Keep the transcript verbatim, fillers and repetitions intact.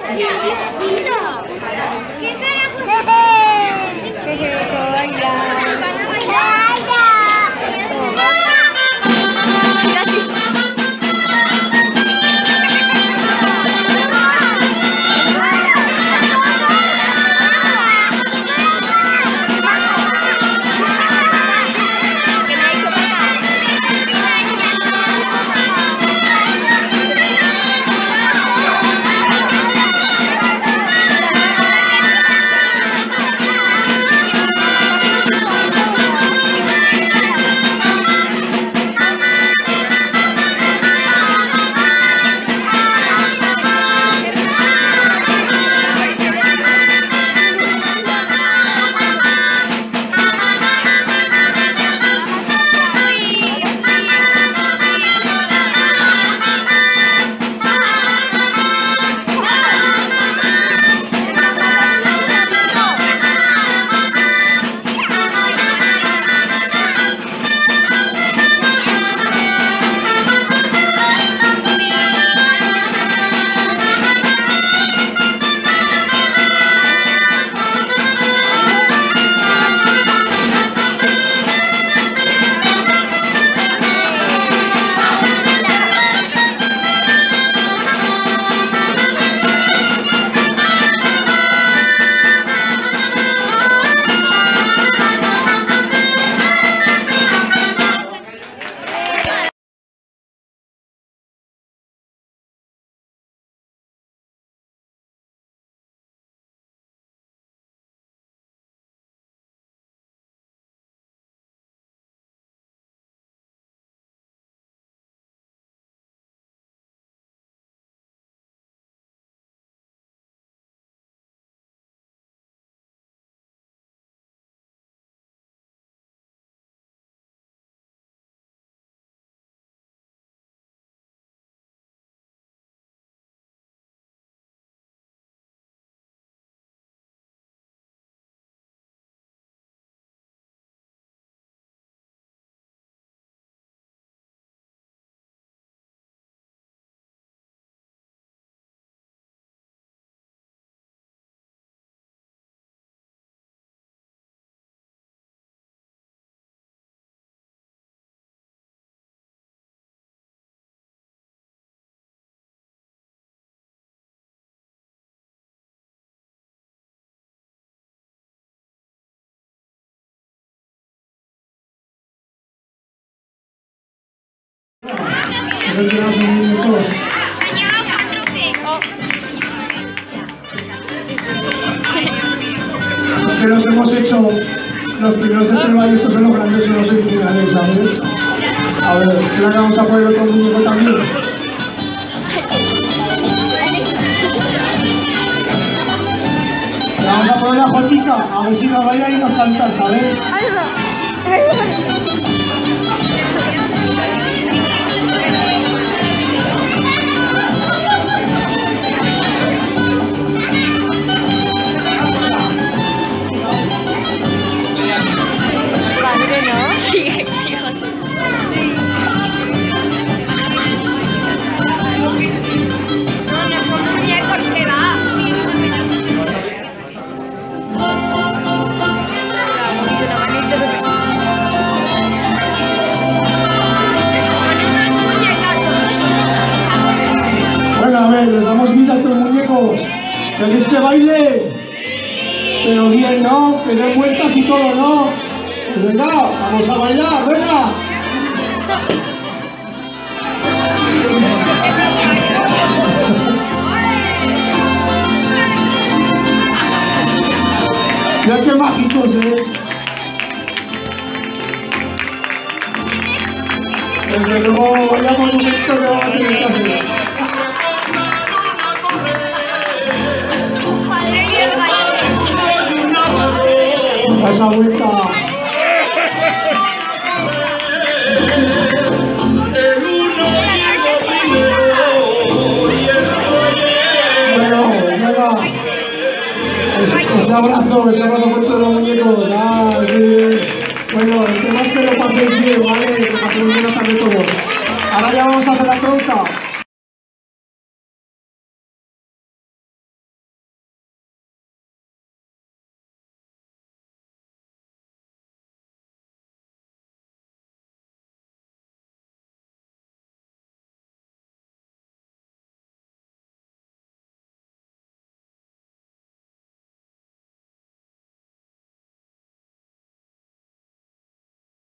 Que nos hemos hecho los primeros de prueba y estos son los grandes y los semifinales, ¿sabes? A ver, creo que vamos a poner otro muñeco también. Le vamos a poner la Jotica, a ver si nos vaya y nos canta, ¿sabes? A ver, les damos vida a estos muñecos. ¿Queréis que baile? Pero bien, ¿no? Que den vueltas y todo, ¿no? Pues venga, vamos a bailar, venga. Mira qué mágicos, ¿eh? Desde luego, vaya monumento que vamos a tener que hacer. A esa vuelta. Bueno, venga. Ese, ese abrazo, ese abrazo fuerte de los muñecos. Ah, sí. Bueno, el tema es que lo paséis bien, ¿vale? Que paséis bien hasta de todo. Ahora ya vamos a hacer la trompa.